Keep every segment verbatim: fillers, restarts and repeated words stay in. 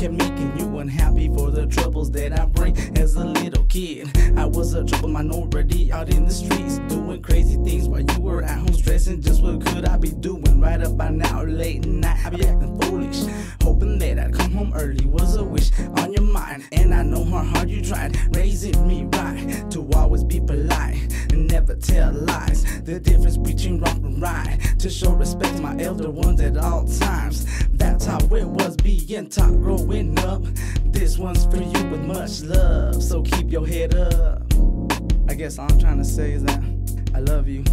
kept making you unhappy for the troubles that I bring as a little kid. I was a troubled minority out in the streets, doing crazy things while you were at home stressing. Just what could I be doing right up by now, late night? I be acting foolish, hoping that I'd come home early was a wish on your mind. And I know how hard you tried raising me right, to always be polite and never tell lies. The difference between wrong and right, to show respect to my elder ones at all times. That's how it was being taught growing up. This one's for you with much love, so keep your head up. I guess all I'm trying to say is that I love you.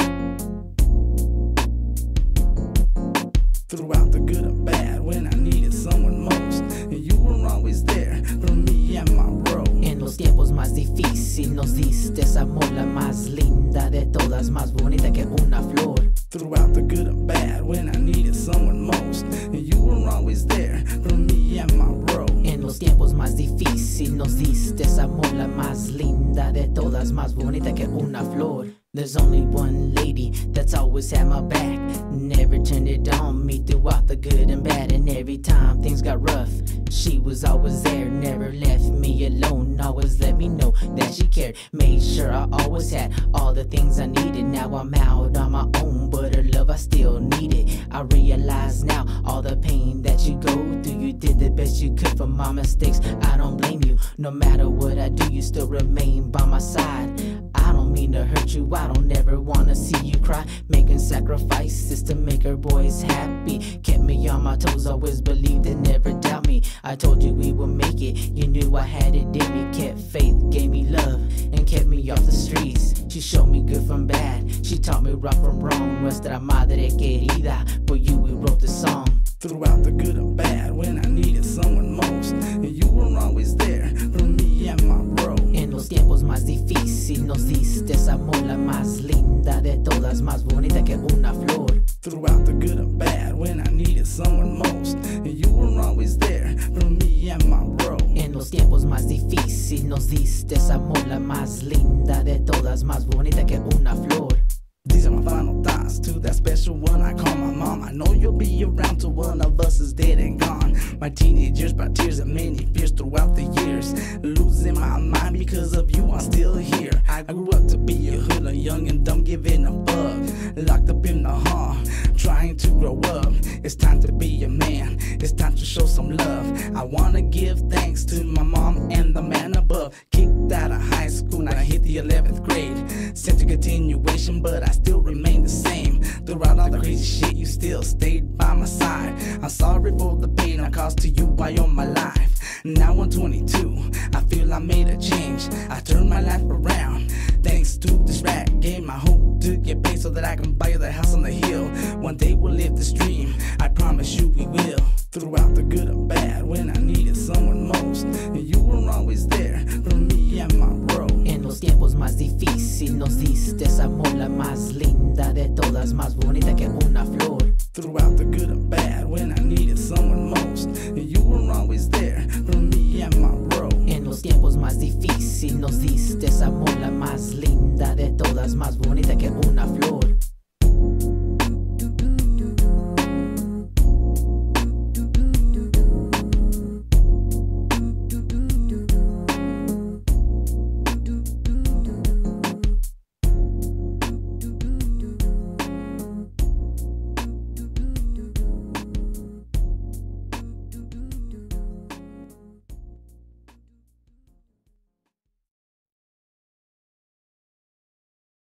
Throughout the good and bad, when I needed someone most, and you were always there for me and my bro. En los tiempos más difíciles nos diste amor, la más linda de todas, más bonita que una flor. Throughout the good and bad, when I needed someone most, and you were always there for me and my bro. En los tiempos más difíciles nos diste amor, la más linda de todas, más bonita que una flor. There's only one lady that's always had my back, never turned it on me throughout the good and bad. And every time things got rough, she was always there, never left me alone, always let me know that she cared, made sure I always had all the things I needed. Now I'm out on my own, but her love I still need it. I realize now all the pain that you go through, you did the best you could for my mistakes. I don't blame you, no matter what I do, you still remain by my side. I don't mean to hurt you, I don't ever wanna see you cry, making sacrifices to make her boys happy. Kept me on my toes, always believed and never doubt me. I told you we would make it, you knew I had it in me. Kept faith, gave me love, and kept me off the streets. She showed me good from bad, she taught me right from wrong. Nuestra madre querida, for you we wrote the song. Throughout the good and bad, when I needed someone most, and you were always there for me and my bro. En los tiempos más difíciles nos diste amor, la más linda de todas, más bonita que una flor. Throughout the good and bad, when I needed someone most, and you were always there for me and my bro. En los tiempos más difíciles nos diste amor, la más linda de todas, más bonita que una flor. These are my final thoughts to that special one I call my mom. I know you'll be around till one of us is dead and gone. My teenage years brought tears and many fears throughout the years. Losing my mind because of you, I'm still here. I grew up to be a hoodlum, young and dumb, giving a fuck. Locked up in the hall, trying to grow up. It's time to be a man, it's time to show some love. I wanna give thanks to my mom and the man above. Kicked out of high school, now I hit the eleventh grade. Sent to continuation, but I still remain the same. Throughout all the crazy shit, you still stayed by my side. I'm sorry for the pain I caused to you by all my life. Now I'm twenty-two, I feel I made a change. I turned my life around, thanks to this rap game. I hope to get paid so that I can buy the house on the hill. One day we'll live this dream, I promise you we will. Throughout the good and bad, when I needed someone most, and you were always there for me and my bro. En los tiempos más difíciles nos diste amor, la más linda de todas, más bonita que una flor. Throughout